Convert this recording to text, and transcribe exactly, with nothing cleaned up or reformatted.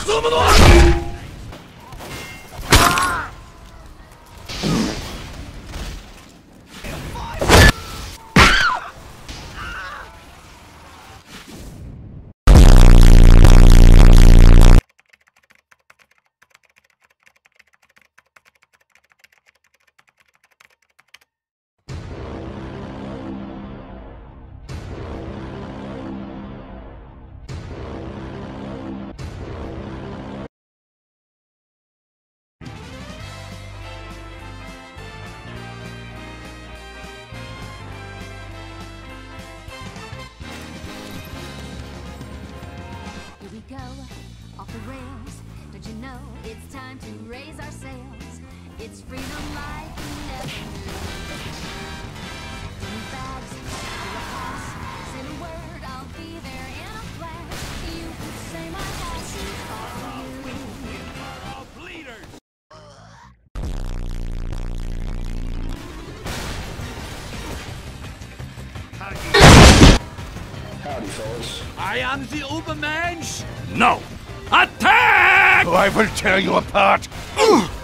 Go off the rails. Don't you know it's time to raise our sails? It's freedom like we never knew. Two bags, to a house. Say the word, I'll be there in a flash. You could say my house is all you. We are all bleeders. Howdy, fellas. I am the Ubermensch! No! Attack! I will tear you apart!